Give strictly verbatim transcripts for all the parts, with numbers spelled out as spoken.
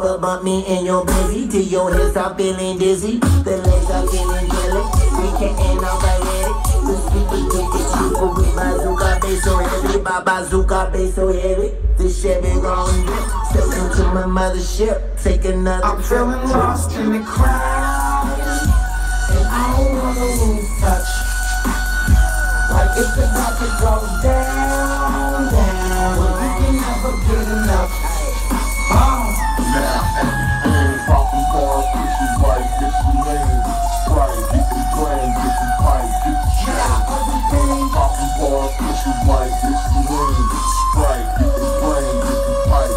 Chopper bump me in your busy, till your hips are feeling dizzy, the legs are feeling jelly. We can end off like it. The speaker get the cheaper with bazooka bass so heavy, my bazooka bass so heavy. This Chevy gon' drip, step into my mothership, take another I'm trip. feeling lost in the crowd, and I don't wanna lose touch. Like it's about to go down, down, but we can never get enough. Oh. Now, and poppin' bars, pushing right, get some lean, Sprite, get some grand, get some pipe, get the chain. Poppin' bars, pushing right, get some lean, Sprite, get some grand, get some pipe.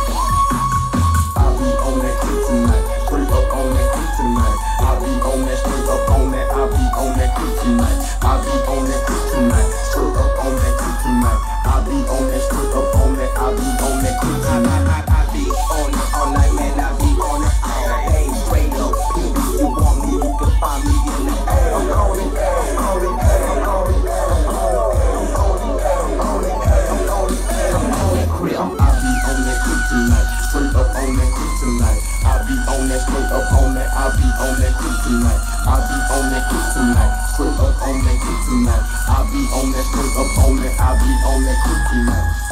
I be on that Kryptonite, straight up on that Kryptonite. I be on that, straight up on that, I be on that Kryptonite. I be on that Kryptonite, straight up on that Kryptonite. I be on that, straight up on that, I be on that Kryptonite. I be on it all night, man, I be on it all day. Straight up, if you want me, you can find me in the air. I'm on it, I'm on it, I'm on it, I'm on it, I'm on it, I'm on it, I'm on it, Crip. I be on that Kryptonite, straight up on that Kryptonite. I be on that, straight up on that, I be on that Kryptonite. I be on that Kryptonite, straight up on that Kryptonite. I be on that, straight up on that, I be on that Kryptonite.